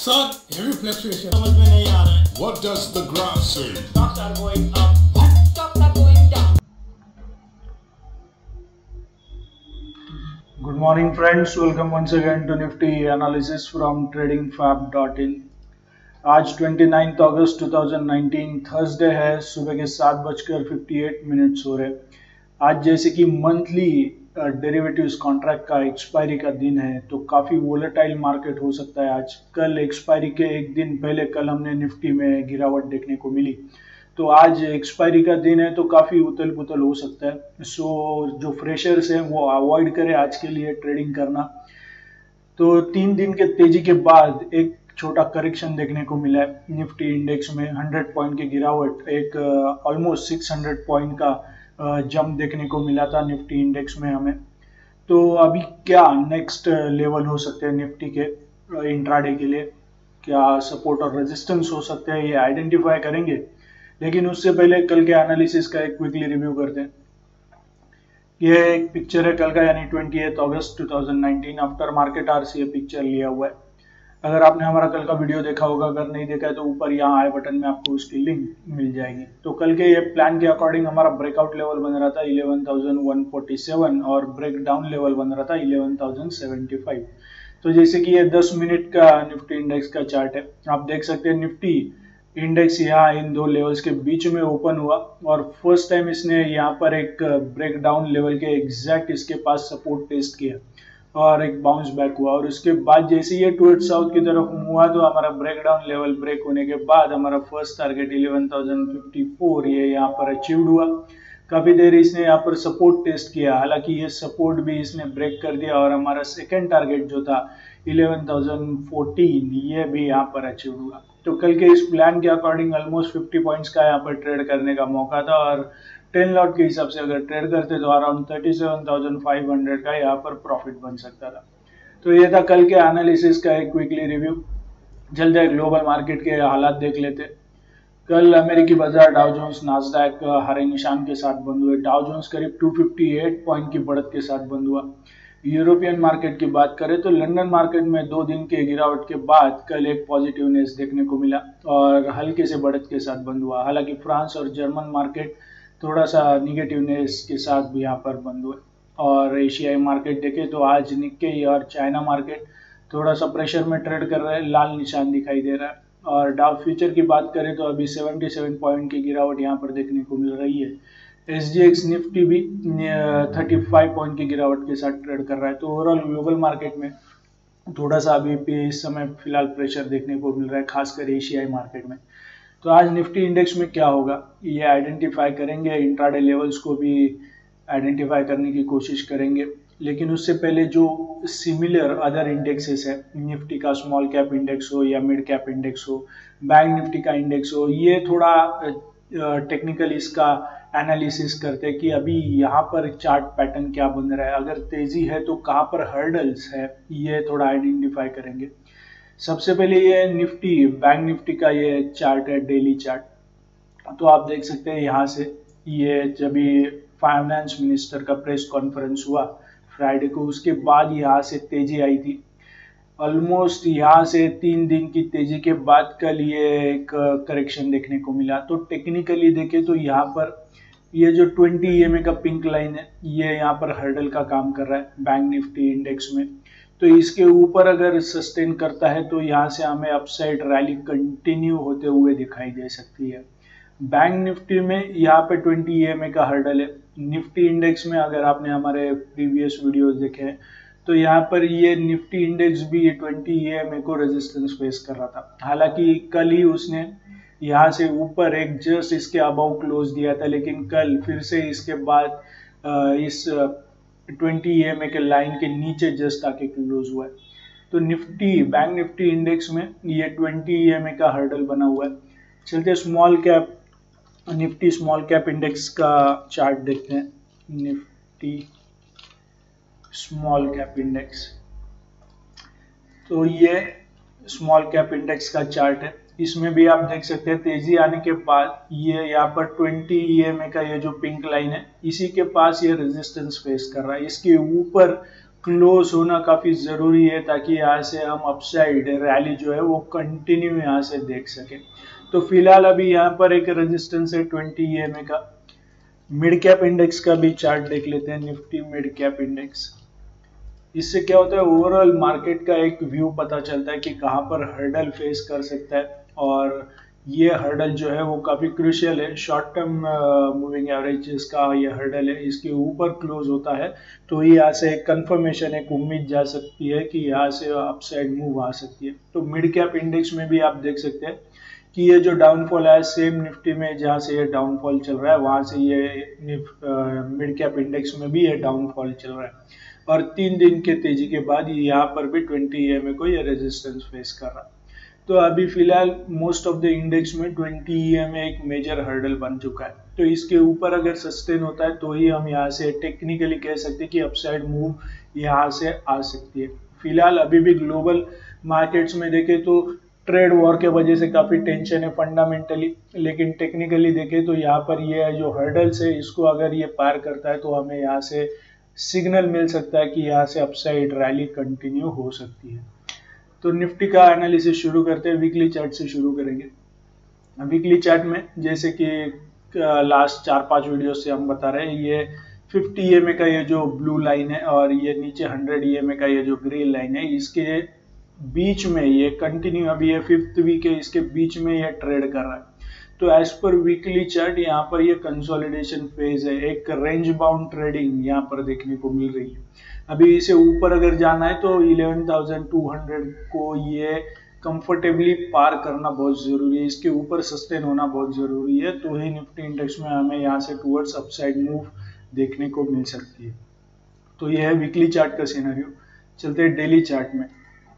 Son, heavy fluctuation. समझ में नहीं आ रहा है. What does the graph say? Stocks are going up. What? Stocks are going down. Good morning friends, welcome once again to Nifty analysis from tradingfab.in. आज 29 अगस्त 2019 Thursday है, सुबह के 7:58 हो रहे. आज जैसे कि मंथली डेरिवेटिव्स कॉन्ट्रैक्ट का एक्सपायरी का दिन है, तो काफ़ी वोलेटाइल मार्केट हो सकता है आज. कल एक्सपायरी के एक दिन पहले कल हमने निफ्टी में गिरावट देखने को मिली, तो आज एक्सपायरी का दिन है तो काफ़ी उथल पुथल हो सकता है. सो जो फ्रेशर्स हैं वो अवॉइड करें आज के लिए ट्रेडिंग करना. तो 3 दिन के तेजी के बाद एक छोटा करेक्शन देखने को मिला है निफ्टी इंडेक्स में. 100 पॉइंट की गिरावट, एक ऑलमोस्ट 600 पॉइंट का जंप देखने को मिला था निफ्टी इंडेक्स में हमें. तो अभी क्या नेक्स्ट लेवल हो सकते हैं निफ्टी के इंट्राडे के लिए, क्या सपोर्ट और रेजिस्टेंस हो सकते हैं, ये आइडेंटिफाई करेंगे. लेकिन उससे पहले कल के एनालिसिस का एक क्विकली रिव्यू करते हैं. ये एक पिक्चर है कल का, यानी 28 अगस्त 2019 आफ्टर मार्केट आवर्स ये पिक्चर लिया हुआ है. अगर आपने हमारा कल का वीडियो देखा होगा, अगर नहीं देखा है तो ऊपर यहाँ आई बटन में आपको उसकी लिंक मिल जाएगी. तो कल के ये प्लान के अकॉर्डिंग हमारा ब्रेकआउट लेवल बन रहा था 11,147 और ब्रेक डाउन लेवल बन रहा था 11,075. तो जैसे कि ये 10 मिनट का निफ्टी इंडेक्स का चार्ट है, आप देख सकते हैं निफ्टी इंडेक्स यहाँ इन दो लेवल्स के बीच में ओपन हुआ और फर्स्ट टाइम इसने यहाँ पर एक ब्रेक डाउन लेवल के एग्जैक्ट इसके पास सपोर्ट टेस्ट किया और एक बाउंस बैक हुआ. और उसके बाद जैसे ये टुवर्ड्स साउथ की तरफ मूव हुआ तो हमारा ब्रेक डाउन लेवल ब्रेक होने के बाद हमारा फर्स्ट टारगेट 11,054 ये यहाँ पर अचीव्ड हुआ. काफी देर इसने यहाँ पर सपोर्ट टेस्ट किया, हालांकि ये सपोर्ट भी इसने ब्रेक कर दिया और हमारा सेकेंड टारगेट जो था 11,014 ये भी यहाँ पर अचीव हुआ. तो कल के इस प्लान के अकॉर्डिंग ऑलमोस्ट 50 पॉइंट्स का यहाँ पर ट्रेड करने का मौका था और 10 लॉट के हिसाब से अगर ट्रेड करते तो अराउंड 37,500 का यहाँ पर प्रॉफिट बन सकता था. तो ये था कल के एनालिसिस का एक क्विकली रिव्यू. जल्द ग्लोबल मार्केट के हालात देख लेते. कल अमेरिकी बाजार डाउ जोन्स नास्डैक हरे निशान के साथ बंद हुए. डाउ जोन्स करीब 258 पॉइंट की बढ़त के साथ बंद हुआ. यूरोपियन मार्केट की बात करें तो लंदन मार्केट में 2 दिन के गिरावट के बाद कल एक पॉजिटिवनेस देखने को मिला और हल्के से बढ़त के साथ बंद हुआ. हालांकि फ्रांस और जर्मन मार्केट थोड़ा सा निगेटिवनेस के साथ भी यहाँ पर बंद हुए. और एशियाई मार्केट देखें तो आज निक्केई और चाइना मार्केट थोड़ा सा प्रेशर में ट्रेड कर रहे हैं, लाल निशान दिखाई दे रहा है. और डाउ फ्यूचर की बात करें तो अभी 77 पॉइंट की गिरावट यहाँ पर देखने को मिल रही है. SGX निफ्टी भी 35 पॉइंट की गिरावट के साथ ट्रेड कर रहा है. तो ओवरऑल ग्लोबल मार्केट में थोड़ा सा अभी भी इस समय फिलहाल प्रेशर देखने को मिल रहा है, खासकर एशियाई मार्केट में. तो आज निफ्टी इंडेक्स में क्या होगा ये आइडेंटिफाई करेंगे, इंट्राडे लेवल्स को भी आइडेंटिफाई करने की कोशिश करेंगे. लेकिन उससे पहले जो सिमिलर अदर इंडेक्सेस है, निफ्टी का स्मॉल कैप इंडेक्स हो या मिड कैप इंडेक्स हो, बैंक निफ्टी का इंडेक्स हो, ये थोड़ा टेक्निकल इसका एनालिसिस करते हैं कि अभी यहाँ पर चार्ट पैटर्न क्या बन रहा है, अगर तेजी है तो कहाँ पर हर्डल्स है, ये थोड़ा आइडेंटिफाई करेंगे. सबसे पहले ये निफ्टी बैंक निफ्टी का ये चार्ट है, डेली चार्ट. तो आप देख सकते हैं यहाँ से ये जब फाइनेंस मिनिस्टर का प्रेस कॉन्फ्रेंस हुआ फ्राइडे को, उसके बाद यहाँ से तेजी आई थी. ऑलमोस्ट यहाँ से 3 दिन की तेजी के बाद कल ये एक करेक्शन देखने को मिला. तो टेक्निकली देखें तो यहाँ पर ये जो 20 EMA का पिंक लाइन है ये यहाँ पर हर्डल का काम कर रहा है बैंक निफ्टी इंडेक्स में. तो इसके ऊपर अगर सस्टेन करता है तो यहाँ से हमें अपसाइड रैली कंटिन्यू होते हुए दिखाई दे सकती है. बैंक निफ्टी में यहाँ पे 20 EMA का हर्डल है. निफ्टी इंडेक्स में अगर आपने हमारे प्रीवियस वीडियोस देखे हैं तो यहाँ पर ये निफ्टी इंडेक्स भी 20 EMA को रेजिस्टेंस फेस कर रहा था. हालांकि कल ही उसने यहाँ से ऊपर एक जस्ट इसके अबाउ क्लोज दिया था, लेकिन कल फिर से इसके बाद इस 20 EMA के लाइन के नीचे जस्ट आके क्लोज हुआ है. तो निफ्टी बैंक निफ्टी इंडेक्स में ये 20 EMA का हर्डल बना हुआ है. चलते small cap Nifty small cap index का चार्ट देखते हैं. निफ्टी स्मॉल कैप इंडेक्स, तो ये स्मॉल कैप इंडेक्स का चार्ट है. इसमें भी आप देख सकते हैं तेजी आने के बाद ये यहाँ पर 20 EMA का ये जो पिंक लाइन है इसी के पास ये रेजिस्टेंस फेस कर रहा है. इसके ऊपर क्लोज होना काफी जरूरी है ताकि यहाँ से हम अपसाइड रैली जो है वो कंटिन्यू यहाँ से देख सके। तो फिलहाल अभी यहाँ पर एक रेजिस्टेंस है 20 EMA का। मिड कैप इंडेक्स का भी चार्ट देख लेते हैं, निफ्टी मिड कैप इंडेक्स। इससे क्या होता है, ओवरऑल मार्केट का एक व्यू पता चलता है कि कहाँ पर हर्डल फेस कर सकता है, और ये हर्डल जो है वो काफी क्रूशियल है। शॉर्ट टर्म मूविंग एवरेजेस का ये हर्डल है, इसके ऊपर क्लोज होता है तो ये यहाँ से एक कंफर्मेशन, एक उम्मीद जा सकती है कि यहाँ से अपसाइड मूव आ सकती है। तो मिड कैप इंडेक्स में भी आप देख सकते हैं कि ये जो डाउनफॉल है सेम निफ्टी में जहाँ से ये डाउनफॉल चल रहा है वहां से ये मिड कैप इंडेक्स में भी ये डाउनफॉल चल रहा है, और 3 दिन के तेजी के बाद यहाँ पर भी 20 EMA को ये रेजिस्टेंस फेस कर रहा है। तो अभी फिलहाल मोस्ट ऑफ द इंडेक्स में 20 EMA एक मेजर हर्डल बन चुका है। तो इसके ऊपर अगर सस्टेन होता है तो ही हम यहाँ से टेक्निकली कह सकते हैं कि अपसाइड मूव यहाँ से आ सकती है। फिलहाल अभी भी ग्लोबल मार्केट्स में देखें तो ट्रेड वॉर के वजह से काफी टेंशन है फंडामेंटली, लेकिन टेक्निकली देखें तो यहाँ पर ये जो हर्डल्स है इसको अगर ये पार करता है तो हमें यहाँ से सिग्नल मिल सकता है कि यहाँ से अपसाइड रैली कंटिन्यू हो सकती है। तो निफ्टी का एनालिसिस शुरू करते हैं, वीकली चार्ट से शुरू करेंगे। वीकली चार्ट में जैसे कि लास्ट 4-5 वीडियो से हम बता रहे हैं, ये 50 EMA का ये जो ब्लू लाइन है और ये नीचे 100 EMA का ये जो ग्रीन लाइन है, इसके बीच में ये कंटिन्यू, अभी ये 5th वीक है, इसके बीच में ये ट्रेड कर रहा है। तो एज पर वीकली चार्ट यहाँ पर ये कंसोलिडेशन फेज है, एक रेंज बाउंड ट्रेडिंग यहाँ पर देखने को मिल रही है। अभी इसे ऊपर अगर जाना है तो 11,200 को ये कंफर्टेबली पार करना बहुत जरूरी है, इसके ऊपर सस्टेन होना बहुत जरूरी है, तो ही निफ्टी इंडेक्स में हमें यहाँ से टूवर्ड्स अपसाइड मूव देखने को मिल सकती है। तो ये है वीकली चार्ट का सिनेरियो। चलते हैं डेली चार्ट में।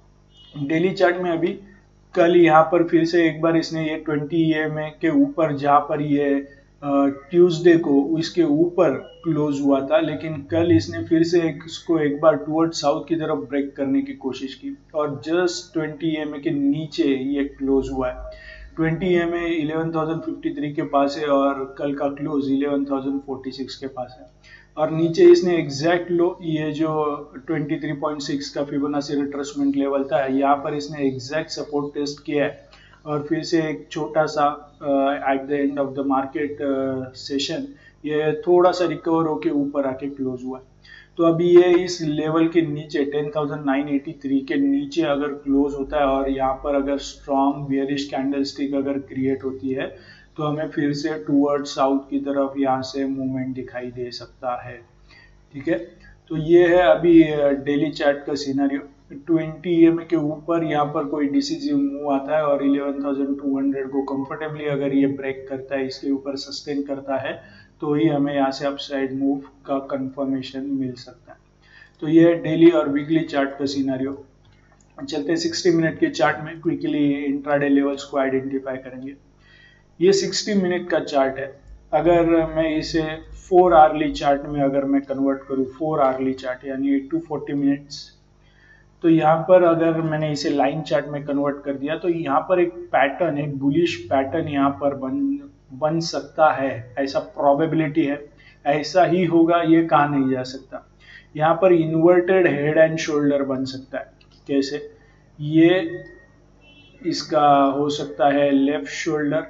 डेली चार्ट में अभी कल यहाँ पर फिर से एक बार इसने ये 20 EMA के ऊपर, जहाँ पर ये ट्यूसडे को इसके ऊपर क्लोज हुआ था, लेकिन कल इसने फिर से इसको एक बार टुवर्ड साउथ की तरफ ब्रेक करने की कोशिश की और जस्ट 20 EMA के नीचे ये क्लोज हुआ है। 20 EMA 11,053 के पास है और कल का क्लोज 11,046 के पास है, और नीचे इसने एग्जैक्ट लो, ये जो 23.6 का फिबोनाची रिट्रेसमेंट लेवल था, यहाँ पर इसने एग्जैक्ट सपोर्ट टेस्ट किया है और फिर से एक छोटा सा at the end of the market session ये थोड़ा सा रिकवर होके ऊपर आके क्लोज हुआ। तो अभी ये इस लेवल के नीचे 10,983 के नीचे अगर क्लोज होता है और यहाँ पर अगर स्ट्रॉन्ग बियरिश कैंडलस्टिक अगर क्रिएट होती है तो हमें फिर से टूवर्ड साउथ की तरफ यहाँ से मूवमेंट दिखाई दे सकता है। ठीक है, तो ये है अभी डेली चार्ट का सिनेरियो। 20 EMA के ऊपर यहाँ पर कोई डिसीजिव मूव आता है और 11,200 को कंफर्टेबली अगर ये ब्रेक करता है, इसके ऊपर सस्टेन करता है, तो ही हमें यहाँ से अपसाइड मूव का कंफर्मेशन मिल सकता है। तो ये है डेली और वीकली चार्ट का सिनेरियो। चलते 60 मिनट के चार्ट में क्विकली इंट्राडे लेवल्स को आइडेंटिफाई करेंगे। ये 60 मिनट का चार्ट है। अगर मैं इसे 4 आवर्ली चार्ट में अगर मैं कन्वर्ट करूँ, 4 आवर्ली चार्ट यानी 240 मिनट्स, तो यहाँ पर अगर मैंने इसे लाइन चार्ट में कन्वर्ट कर दिया तो यहाँ पर एक पैटर्न, एक बुलिश पैटर्न यहाँ पर बन सकता है, ऐसा प्रोबेबिलिटी है। ऐसा ही होगा ये कहा नहीं जा सकता। यहाँ पर इन्वर्टेड हेड एंड शोल्डर बन सकता है। कैसे? ये इसका हो सकता है लेफ्ट शोल्डर,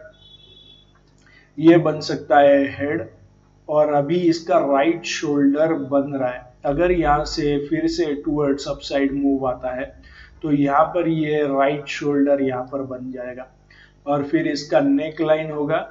ये बन सकता है हेड, और अभी इसका राइट शोल्डर बन रहा है। अगर यहाँ से फिर से टूवर्ड्स अपसाइड मूव आता है तो यहाँ पर ये राइट शोल्डर यहाँ पर बन जाएगा और फिर इसका नेक लाइन होगा,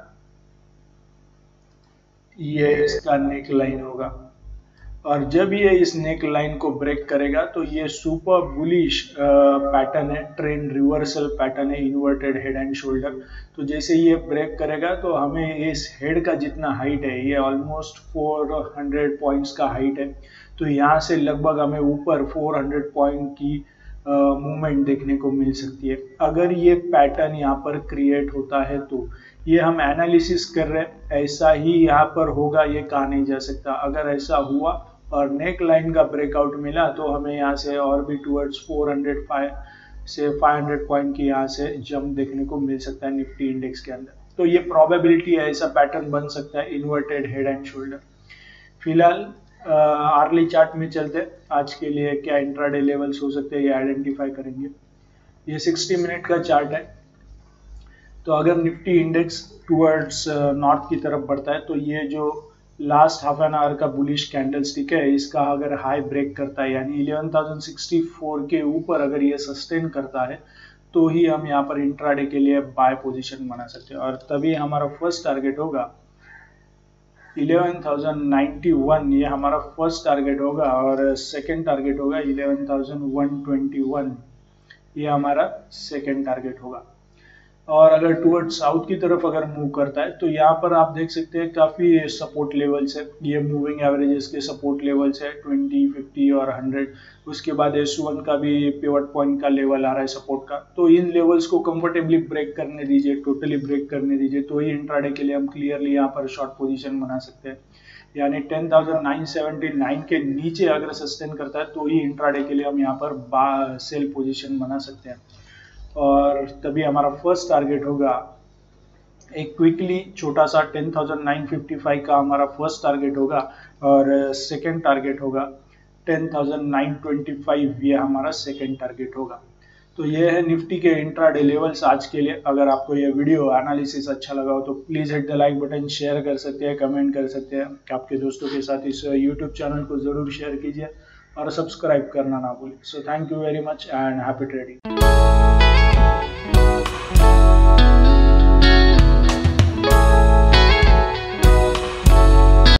ये इसका नेक लाइन होगा, और जब ये इस नेक लाइन को ब्रेक करेगा तो ये सुपर बुलिश पैटर्न है, ट्रेंड रिवर्सल पैटर्न है, इन्वर्टेड हेड एंड शोल्डर। तो जैसे ये ब्रेक करेगा तो हमें इस हेड का जितना हाइट है, ये ऑलमोस्ट 400 पॉइंट्स का हाइट है, तो यहाँ से लगभग हमें ऊपर 400 पॉइंट की मूवमेंट देखने को मिल सकती है। अगर ये पैटर्न यहाँ पर क्रिएट होता है तो ये हम एनालिसिस कर रहे हैं, ऐसा ही यहाँ पर होगा ये कहा नहीं जा सकता। अगर ऐसा हुआ और नेक लाइन का ब्रेकआउट मिला तो हमें यहाँ से और भी टूवर्ड्स 405 से 500 पॉइंट की यहाँ से जंप देखने को मिल सकता है निफ्टी इंडेक्स के अंदर। तो ये प्रोबेबिलिटी है, ऐसा पैटर्न बन सकता है, इन्वर्टेड हेड एंड शोल्डर। फिलहाल आर्ली चार्ट में चलते हैं। आज के लिए क्या इंट्राडे लेवल्स हो सकते हैं ये आइडेंटिफाई करेंगे। ये 60 मिनट का चार्ट है। तो अगर निफ्टी इंडेक्स टूवर्ड्स नॉर्थ की तरफ बढ़ता है तो ये जो लास्ट हाफ एन आवर का बुलिश कैंडल स्टिक है, इसका अगर हाई ब्रेक करता है यानी 11,064 के ऊपर अगर ये सस्टेन करता है तो ही हम यहाँ पर इंट्राडे के लिए बाय पोजीशन बना सकते हैं। और तभी हमारा फर्स्ट टारगेट होगा 11,091, ये हमारा फर्स्ट टारगेट होगा। और सेकेंड टारगेट होगा 11,121, ये हमारा सेकेंड टारगेट होगा। और अगर टूवर्ड साउथ की तरफ अगर मूव करता है तो यहाँ पर आप देख सकते हैं काफ़ी सपोर्ट लेवल्स है। ये मूविंग एवरेजेस के सपोर्ट लेवल्स है 20, 50 और 100। उसके बाद S1 का भी पिवट पॉइंट का लेवल आ रहा है सपोर्ट का। तो इन लेवल्स को कंफर्टेबली ब्रेक करने दीजिए, टोटली ब्रेक करने दीजिए, तो ही इंट्राडे के लिए हम क्लियरली यहाँ पर शॉर्ट पोजीशन बना सकते हैं। यानी 10,979 के नीचे अगर सस्टेन करता है तो ही इंट्राडे के लिए हम यहाँ पर सेल पोजीशन बना सकते हैं। और तभी हमारा फर्स्ट टारगेट होगा एक क्विकली छोटा सा 10,955 का हमारा फर्स्ट टारगेट होगा। और सेकेंड टारगेट होगा 10,925, ये हमारा सेकेंड टारगेट होगा। तो ये है निफ्टी के इंट्राडे लेवल्स आज के लिए। अगर आपको ये वीडियो एनालिसिस अच्छा लगा हो तो please hit the like button, share कर सकते हैं, कमेंट कर सकते हैं। आपके दोस्तों के साथ इस यूट्यूब चैनल को ज़रूर शेयर कीजिए और सब्सक्राइब करना ना भूलें। So thank you very much and happy trading.